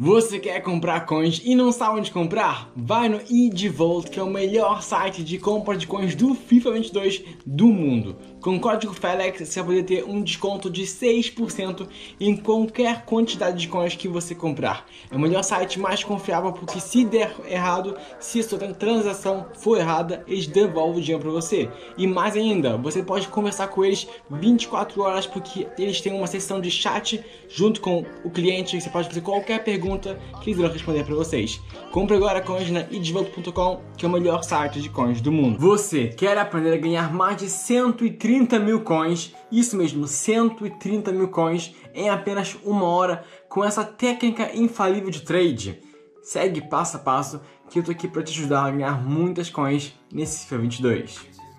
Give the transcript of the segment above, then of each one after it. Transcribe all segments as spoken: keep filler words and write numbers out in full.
Você quer comprar coins e não sabe onde comprar? Vai no eDevolt, que é o melhor site de compra de coins do FIFA vinte e dois do mundo. Com o código FELEX você vai poder ter um desconto de seis por cento em qualquer quantidade de coins que você comprar. É o melhor site mais confiável porque se der errado, se a sua transação for errada, eles devolvem o dinheiro para você. E mais ainda, você pode conversar com eles vinte e quatro horas porque eles têm uma sessão de chat junto com o cliente. Você pode fazer qualquer pergunta que eles vão responder para vocês. Compre agora coins na eDevolt ponto com, que é o melhor site de coins do mundo. Você quer aprender a ganhar mais de cento e trinta mil coins, isso mesmo, cento e trinta mil coins em apenas uma hora com essa técnica infalível de trade? Segue passo a passo que eu tô aqui para te ajudar a ganhar muitas coins nesse FIFA vinte e dois.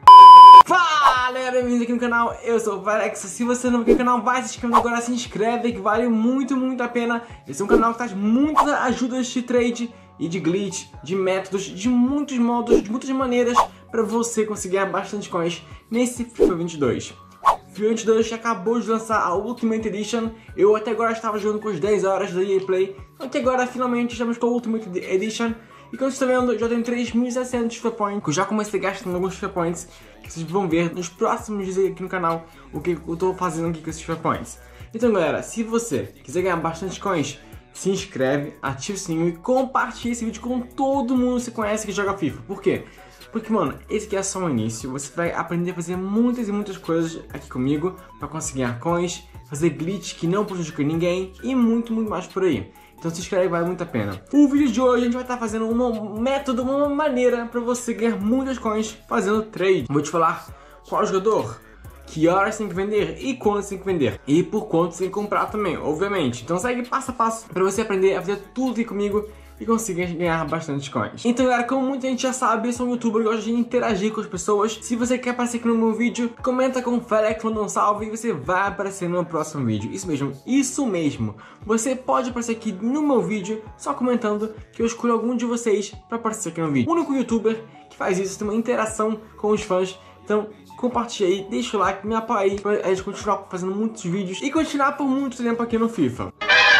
Fala galera, bem-vindos aqui no canal, eu sou o Felex. Se você não é novo aqui no canal, vai se inscrevendo agora, se inscreve que vale muito, muito a pena. Esse é um canal que traz muitas ajudas de trade e de glitch, de métodos, de muitos modos, de muitas maneiras para você conseguir ganhar bastante coins nesse FIFA vinte e dois. FIFA vinte e dois que acabou de lançar a Ultimate Edition. Eu até agora estava jogando com as dez horas da E A Play, até agora finalmente estamos com a Ultimate Edition. E como vocês estão vendo, já tenho três mil e seiscentos FIFA Points, que eu já comecei gastando alguns FIFA Points, que vocês vão ver nos próximos dias aqui no canal o que eu estou fazendo aqui com esses FIFA Points. Então galera, se você quiser ganhar bastante coins, se inscreve, ativa o sininho e compartilha esse vídeo com todo mundo que você conhece que joga FIFA. Por quê? Porque, mano, esse aqui é só o início. Você vai aprender a fazer muitas e muitas coisas aqui comigo para conseguir ganhar coins, fazer glitch que não prejudica ninguém e muito, muito mais por aí. Então se inscreve, vale muito a pena. O vídeo de hoje a gente vai estar fazendo um método, uma maneira para você ganhar muitas coins fazendo trade. Vou te falar qual jogador, que horas tem que vender e quando tem que vender. E por quanto tem que comprar também, obviamente. Então segue passo a passo para você aprender a fazer tudo aqui comigo e conseguir ganhar bastante coins. Então galera, como muita gente já sabe, eu sou um youtuber e gosto de interagir com as pessoas. Se você quer aparecer aqui no meu vídeo, comenta com o Felex, manda um salve e você vai aparecer no meu próximo vídeo. Isso mesmo, isso mesmo. Você pode aparecer aqui no meu vídeo só comentando que eu escolho algum de vocês para aparecer aqui no vídeo. O único youtuber que faz isso, tem uma interação com os fãs. Então compartilha aí, deixa o like, me apoia aí pra a gente continuar fazendo muitos vídeos e continuar por muito tempo aqui no FIFA.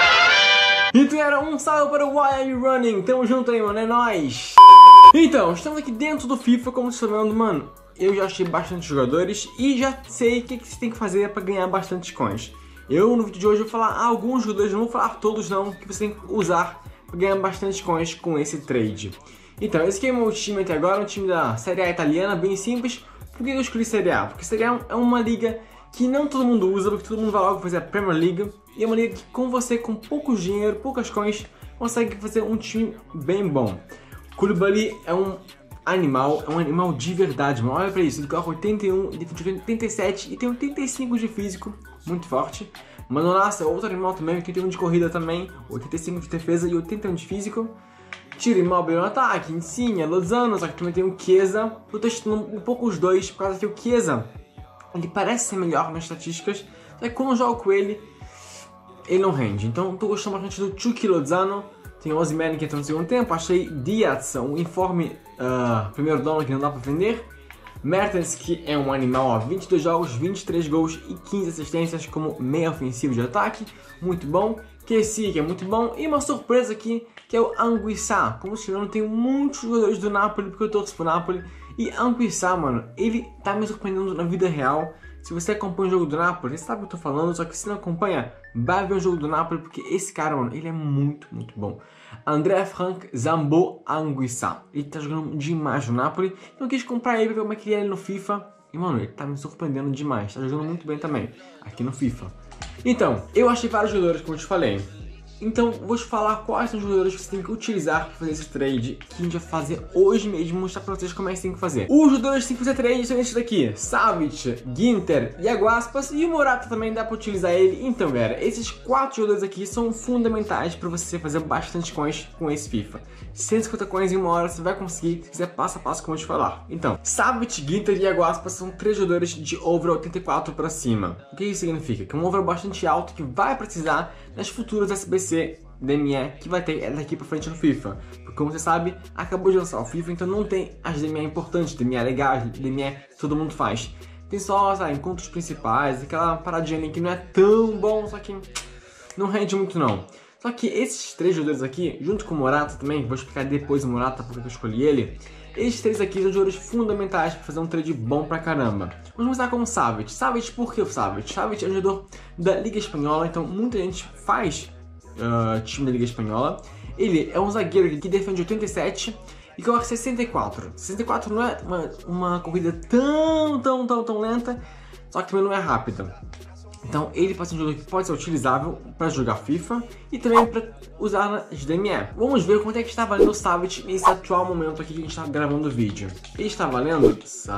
Então era um salve para o Why Are You Running? Tamo junto aí, mano, é nóis! Então, estamos aqui dentro do FIFA, como vocês estão vendo, mano. Eu já achei bastante jogadores e já sei o que, que você tem que fazer para ganhar bastante coins. Eu, no vídeo de hoje, vou falar alguns jogadores, não vou falar todos não, que você tem que usar para ganhar bastante coins com esse trade. Então, esse aqui é o meu time até agora, um time da Série A italiana, bem simples. Por que eu escolhi Série A? Porque Série A é uma liga que não todo mundo usa, porque todo mundo vai logo fazer a Premier League. E é uma liga que com você, com pouco dinheiro, poucas coins, consegue fazer um time bem bom. Koulibaly é um animal, é um animal de verdade, mano. Olha pra isso, ele coloca oitenta e um, ele tem oitenta e sete e tem oitenta e cinco de físico, muito forte. Manolas é outro animal também, oitenta e um de corrida também, oitenta e cinco de defesa e oitenta e um de físico. Tiro imóvel no ataque, Insigne, Lozano, só que também tem o Chiesa. Eu tô testando um pouco os dois, por causa que o Chiesa, ele parece ser melhor nas estatísticas, só que quando eu jogo com ele, ele não rende. Então eu tô gostando bastante do Chucky Lozano. Tem o Osimhen que entrou no segundo tempo. Achei Diaz, um informe uh, primeiro dono que não dá pra vender. Mertens, que é um animal, ó, vinte e dois jogos, vinte e três gols e quinze assistências como meio ofensivo de ataque, muito bom. Kessie, que é muito bom, e uma surpresa aqui, que é o Anguissa. Como se não, tem muitos jogadores do Napoli, porque eu torço pro Napoli. E Anguissa, mano, ele tá me surpreendendo na vida real. Se você acompanha o jogo do Napoli, você sabe o que eu tô falando, só que se não acompanha, vai ver o jogo do Napoli, porque esse cara, mano, ele é muito, muito bom. André Frank Zambo Anguissa. Ele tá jogando demais no Napoli, então eu quis comprar ele pra ver como é que ele é ali no FIFA. E, mano, ele tá me surpreendendo demais, tá jogando muito bem também, aqui no FIFA. Então, eu achei vários jogadores, como eu te falei. Então, vou te falar quais são os jogadores que você tem que utilizar para fazer esse trade, que a gente vai fazer hoje mesmo, mostrar para vocês como é que você tem que fazer. Os jogadores que tem que fazer trade são esses daqui: Savic, Ginter, Iago Aspas e o Morata também dá para utilizar ele. Então, galera, esses quatro jogadores aqui são fundamentais para você fazer bastante coins com esse FIFA. cento e cinquenta coins em uma hora você vai conseguir, se quiser passo a passo como eu te falar. Então, Savic, Ginter e Iago Aspas são três jogadores de over oitenta e quatro para cima. O que isso significa? Que é um over bastante alto que vai precisar nas futuras S B C D M E que vai ter daqui pra frente no FIFA. Porque como você sabe, acabou de lançar o FIFA, então não tem as D M E importantes, D M E legais, D M E que todo mundo faz. Tem só, sabe, encontros principais, aquela paradinha ali que não é tão bom, só que não rende muito não. Só que esses três jogadores aqui, junto com o Morata também, vou explicar depois o Morata porque eu escolhi ele. Esses três aqui são jogadores fundamentais para fazer um trade bom pra caramba. Vamos começar com o Savic. Savic, por que o Savic? Savic é um jogador da Liga Espanhola, então muita gente faz uh, time da Liga Espanhola. Ele é um zagueiro que defende oitenta e sete e corre sessenta e quatro. sessenta e quatro não é uma, uma corrida tão, tão, tão, tão lenta, só que também não é rápida. Então ele pode ser um jogador que pode ser utilizável para jogar FIFA e também para usar nas D M E. Vamos ver quanto é que está valendo o Savic nesse atual momento aqui que a gente está gravando o vídeo. Ele está valendo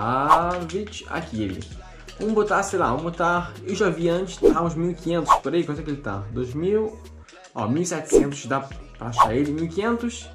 Savic, aqui ele. Vamos botar, sei lá, vamos botar, eu já vi antes, tá uns mil e quinhentos por aí, quanto é que ele tá? dois mil, ó, mil e setecentos dá para achar ele, mil e quinhentos.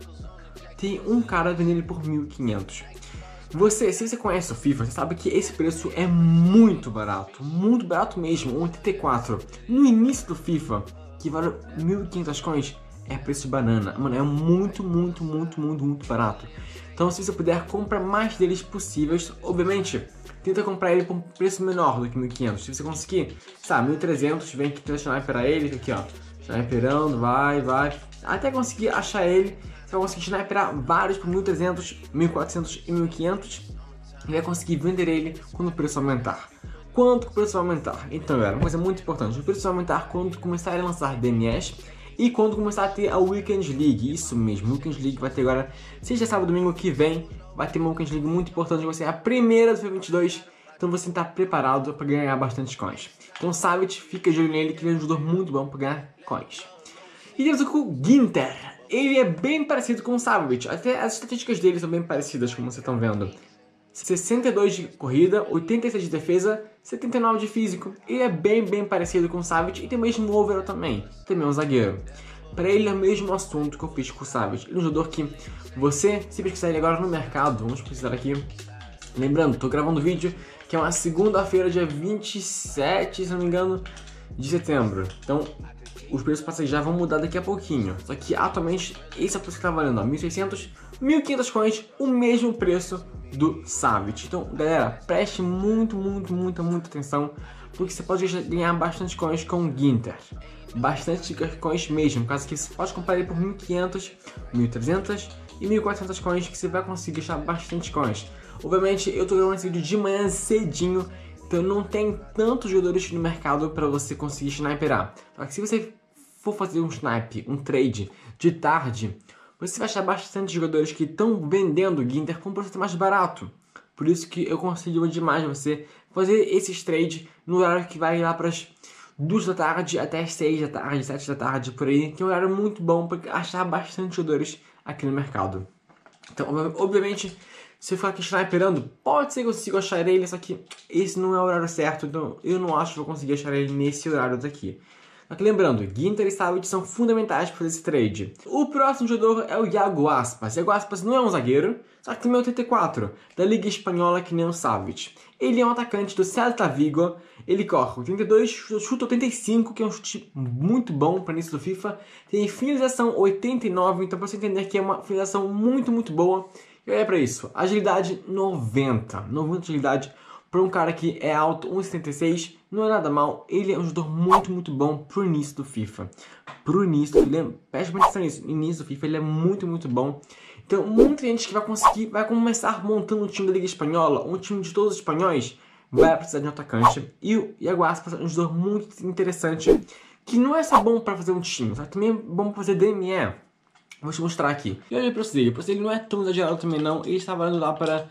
Tem um cara vendendo ele por mil e quinhentos. Você, se você conhece o FIFA, você sabe que esse preço é muito barato, muito barato mesmo, um oitenta e quatro. No início do FIFA, que vale mil e quinhentos coins, é preço de banana. Mano, é muito, muito, muito, muito, muito barato. Então, se você puder, compra mais deles possíveis. Obviamente, tenta comprar ele por um preço menor do que mil e quinhentos. Se você conseguir, sabe, mil e trezentos, vem aqui, tenta sniper ele, aqui ó, sniperando, vai, vai, até conseguir achar ele. Você vai conseguir sniperar vários por mil e trezentos, mil e quatrocentos e mil e quinhentos e vai conseguir vender ele quando o preço aumentar. Quanto o preço vai aumentar? Então, galera, uma coisa muito importante, o preço vai aumentar quando começarem a lançar D M Es e quando começar a ter a Weekend League. Isso mesmo, Weekend League vai ter agora, sexta, sábado, domingo que vem, vai ter uma Weekend League muito importante, vai ser a primeira do FIFA vinte e dois, então você está preparado para ganhar bastante coins. Então, Savic, fica de olho nele, que ele é um jogador muito bom para ganhar coins. E temos o Ginter. Ele é bem parecido com o Savic, até as estatísticas dele são bem parecidas, como vocês estão vendo. sessenta e dois de corrida, oitenta e seis de defesa, setenta e nove de físico. Ele é bem, bem parecido com o Savic e tem o mesmo overall também, também é um zagueiro. Para ele é o mesmo assunto que eu fiz com o Savic. Ele é um jogador que você, se pesquisar ele agora no mercado, vamos pesquisar aqui. Lembrando, estou gravando o vídeo que é uma segunda-feira, dia vinte e sete, se não me engano, de setembro. Então, os preços passagens já vão mudar daqui a pouquinho. Só que atualmente esse é o preço que está valendo, ó, mil e seiscentos, mil e quinhentos coins, o mesmo preço do Savic. Então, galera, preste muito, muito, muita, muita atenção, porque você pode ganhar bastante coins com o Ginter. Bastante coins mesmo, caso que você pode comprar ele por mil e quinhentos, mil e trezentos e mil e quatrocentos coins, que você vai conseguir achar bastante coins. Obviamente, eu estou gravando esse vídeo de manhã cedinho, então não tem tantos jogadores no mercado para você conseguir sniperar. Só que se você for fazer um snipe, um trade de tarde, você vai achar bastante jogadores que estão vendendo o Ginter com um preço mais barato. Por isso que eu consigo demais você fazer esses trades no horário que vai lá para as duas da tarde até as seis da tarde, sete da tarde, por aí, que é um horário muito bom para achar bastante jogadores aqui no mercado. Então, obviamente, se eu ficar aqui sniperando, pode ser que eu consiga achar ele, só que esse não é o horário certo, então eu não acho que eu vou conseguir achar ele nesse horário daqui. Só que lembrando, Ginter e Savic são fundamentais para fazer esse trade. O próximo jogador é o Iago Aspas. Iago Aspas não é um zagueiro, só que tem oitenta e quatro, da Liga Espanhola, que nem o Savic. Ele é um atacante do Celta Vigo, ele corre oitenta e dois, chuta oitenta e cinco, que é um chute muito bom para início do FIFA. Tem finalização oitenta e nove, então para você entender que é uma finalização muito, muito boa. E olha para isso, agilidade noventa, noventa de agilidade. Para um cara que é alto, um e setenta e seis, não é nada mal. Ele é um jogador muito, muito bom pro início do FIFA. Pro início, ele preste muita atenção nisso. No início do FIFA, ele é muito, muito bom. Então, muita gente que vai conseguir, vai começar montando um time da Liga Espanhola, um time de todos os espanhóis, vai precisar de um atacante. E o Iago Aspas é um jogador muito interessante, que não é só bom para fazer um time, só que também é bom para fazer D M E. Vou te mostrar aqui. E olha para o dele, ele não é tão exagerado também não, ele está valendo lá para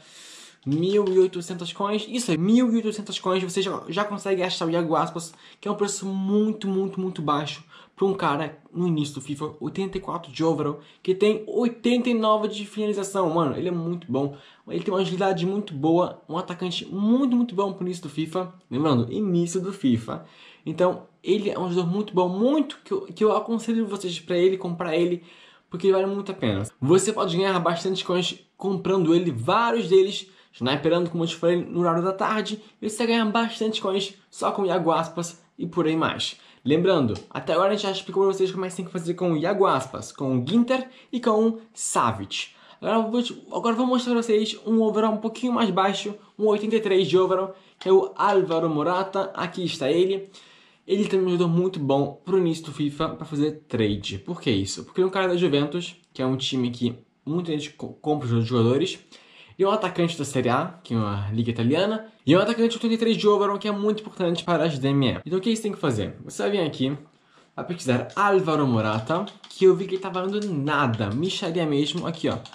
mil e oitocentos coins, isso é, mil e oitocentos coins, você já, já consegue achar o Iago Aspas, que é um preço muito, muito, muito baixo para um cara no início do FIFA, oitenta e quatro de overall, que tem oitenta e nove de finalização, mano, ele é muito bom, ele tem uma agilidade muito boa, um atacante muito, muito bom pro início do FIFA, lembrando, início do FIFA, então ele é um jogador muito bom, muito, que eu, que eu aconselho vocês para ele, comprar ele, porque ele vale muito a pena. Você pode ganhar bastante coins comprando ele, vários deles, sniperando, como eu te falei, no horário da tarde, e você ganha bastante coins só com o Iago Aspas e por aí mais. Lembrando, até agora a gente já explicou para vocês como é que tem que fazer com o Iago Aspas, com o Ginter e com o Savic. Agora eu vou, te, agora eu vou mostrar para vocês um overall um pouquinho mais baixo, um oitenta e três de overall, que é o Álvaro Morata, aqui está ele. ele também me ajudou muito bom pro início do FIFA para fazer trade. Por que isso? Porque ele é um cara da Juventus, que é um time que muita gente compra os jogadores, e é um atacante da Série A, que é uma liga italiana, e é um atacante de trinta e três de overall, que é muito importante para as D M E. Então o que você tem que fazer? Você vai vir aqui, vai pesquisar Álvaro Morata, que eu vi que ele tá valendo nada, micharia mesmo, aqui ó.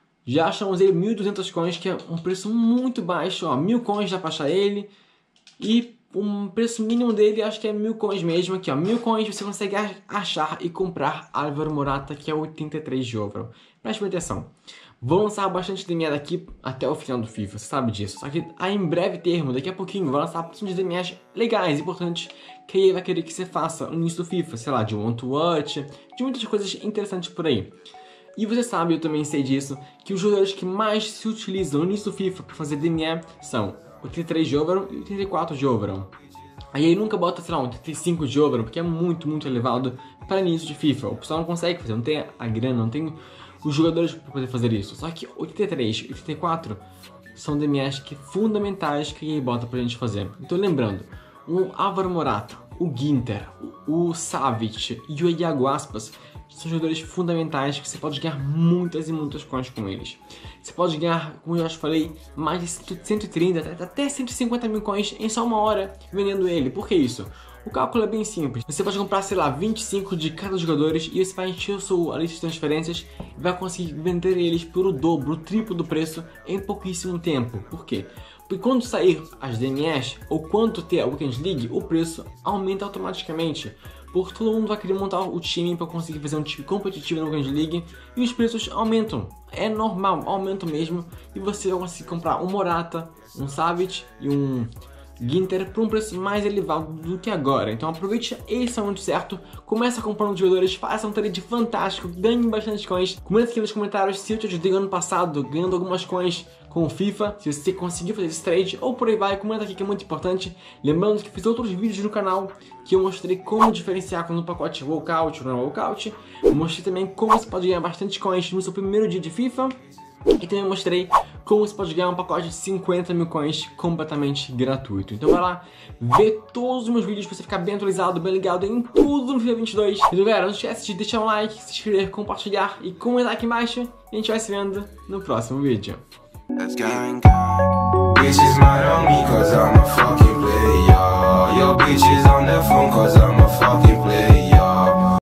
Já achamos ele mil e duzentos coins, que é um preço muito baixo, ó, mil coins já pra achar ele, e um preço mínimo dele acho que é mil coins mesmo, aqui ó, mil coins você consegue achar e comprar Álvaro Morata, que é oitenta e três de overall. Preste atenção, vou lançar bastante D M E daqui até o final do FIFA, você sabe disso, só que aí em breve termo, daqui a pouquinho, vou lançar bastante D M Es legais, importantes, que ele vai querer que você faça no início do FIFA, sei lá, de One to Watch, de muitas coisas interessantes por aí. E você sabe, eu também sei disso, que os jogadores que mais se utilizam no início do FIFA para fazer D M E são oitenta e três de overall e oitenta e quatro de overall. Aí ele nunca bota, sei lá, um oitenta e cinco de overall, porque é muito, muito elevado para início de FIFA. O pessoal não consegue fazer, não tem a grana, não tem os jogadores para poder fazer isso. Só que oitenta e três e oitenta e quatro são D M Es que fundamentais que ele bota pra gente fazer. Então lembrando, o Álvaro Morata, o Ginter, o Savic e o Iago Aspas são jogadores fundamentais que você pode ganhar muitas e muitas coins com eles. Você pode ganhar, como eu já falei, mais de cento e trinta até cento e cinquenta mil coins em só uma hora vendendo ele. Por que isso? O cálculo é bem simples. Você pode comprar, sei lá, vinte e cinco de cada jogadores e você vai encher a sua lista de transferências e vai conseguir vender eles por o dobro, o triplo do preço em pouquíssimo tempo. Por quê? Porque quando sair as D M Es ou quando ter a Weekend League, o preço aumenta automaticamente. Porque todo mundo vai querer montar o time para conseguir fazer um time competitivo na Weekend League e os preços aumentam. É normal, aumentam mesmo. E você vai conseguir comprar um Morata, um Savic e um Ginter por um preço mais elevado do que agora. Então aproveite esse momento certo, começa comprando jogadores, faça um trade fantástico, ganhe bastante coins. Comenta aqui nos comentários se eu te ajudei ano passado ganhando algumas coins com o FIFA, se você conseguiu fazer esse trade ou por aí vai, comenta aqui que é muito importante. Lembrando que fiz outros vídeos no canal que eu mostrei como diferenciar quando o pacote walkout ou não walkout. Eu mostrei também como você pode ganhar bastante coins no seu primeiro dia de FIFA. E também mostrei como você pode ganhar um pacote de cinquenta mil coins completamente gratuito. Então vai lá, vê todos os meus vídeos para você ficar bem atualizado, bem ligado em tudo no FIFA vinte e dois. Então galera, não esquece de deixar um like, se inscrever, compartilhar e comentar aqui embaixo. E a gente vai se vendo no próximo vídeo. Let's gang gang. Bitches mad on me cause I'm a fucking player. Your bitches on the phone cause I'm a fucking player.